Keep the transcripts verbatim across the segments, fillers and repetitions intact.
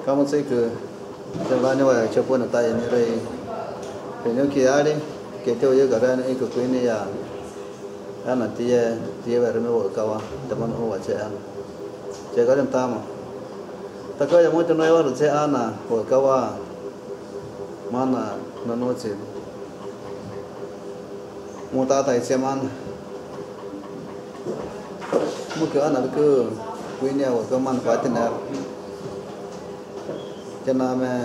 Kamu say que se va a va chapo na tay ni rey pero que are que te oye gara ni que cuine ya ana tie tie ver me voy kawa te man o che ana che gara tama ta ka ya mo te no ya che ana o kawa mana na noche mo ta tai che man mo que ana que cuine o ka man fa tener chana me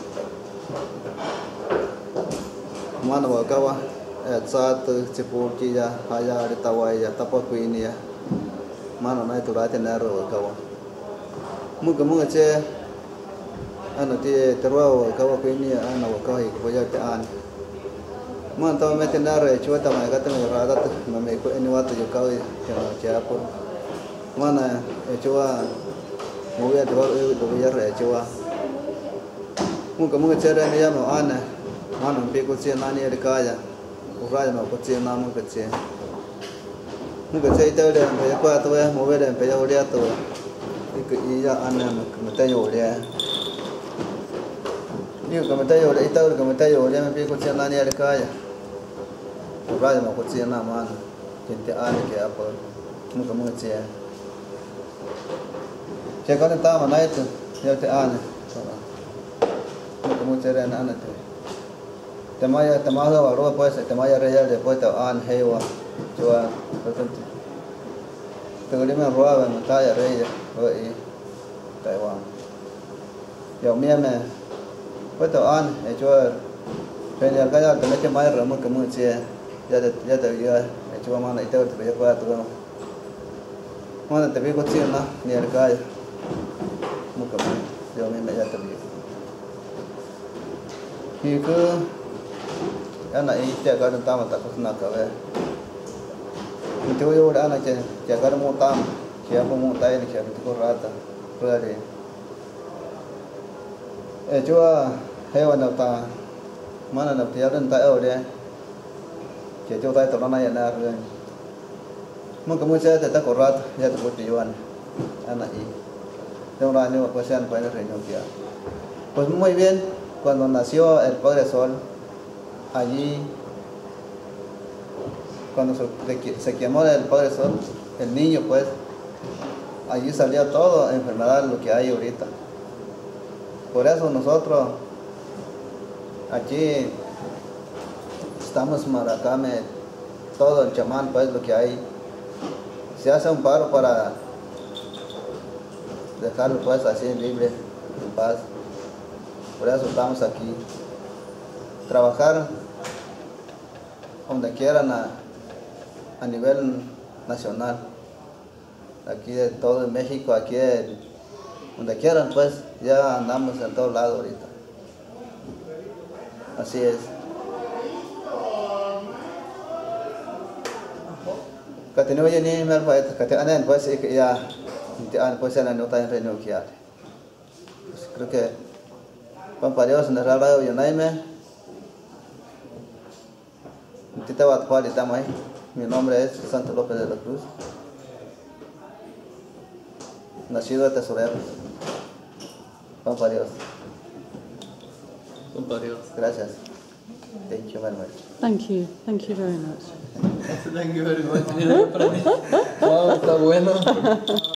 mana wa kawa at saat cipu kia haya di tawai ya tapa kuini ya mana na itu rata naro wa kawa muka muka ce ana ti terwa wa kawa kuini ya ana wa kawa ik boya te an mana tawa me te naro ya chua tama ya kata me rata tu me ko ini watu yo kawa chana chiapo mana ya chua muya terwa eu tu ya re chua muka muka ce re me ya mo ana mana pe ko ce nani ya kaya uraya no ko ce na muka ce muka ce ita de pe ko to ya mo ve de pe ya oria to ik i ya ana me ta yo oria ni ko me ta yo oria ita ko me ta yo oria me pe ko ce nani ya kaya uraya no ko ce na mana gente ana ke apa muka muka ce ce ko ta ma na itu ya te ana muka muka ce re na ana te temaya temaya waro pues temaya real después te an hewa chua bastante teguri me roba me talla reya oi Taiwan yo mía me pues te an e chua pero acá ya te me mai ramo que mu che ya te ya te ya e chua mana ite te ya pa tu mana te vi ko chi na ni acá mu ka yo me me ya te vi y que ana i te ga ta ma ta ko na ka ve ni te yo ana che che ga mo ta che apo mo ta ni che ko rata rare e chua he wa na ta mana na te dan ta o de che cho ta to na ya na re mo ka mo che te ta ko rata ya te ko ti yuan ana i de un año pues sean pues renuncia pues muy bien cuando nació el Padre Sol allí cuando se, se quemó el Padre Sol el niño pues allí salía todo enfermedad lo que hay ahorita por eso nosotros aquí estamos maracame todo el chamán pues lo que hay se hace un paro para dejarlo pues así libre en paz por eso estamos aquí trabajar donde quieran a, a nivel nacional, aquí de todo en México, aquí de, donde quieran pues, ya andamos en todos lados ahorita. Así es. Katino ya ni mer pues, katino anen pues ya, pues ya no está en renunciar. Creo que Pampa Dios en el radio yo naime. Mi nombre es Santo López de la Cruz, nacido de Tesorero. Pampa Dios. Pampa Dios. Gracias. Thank you very much. Thank you. Thank you very much. Thank you very much. Wow, está bueno.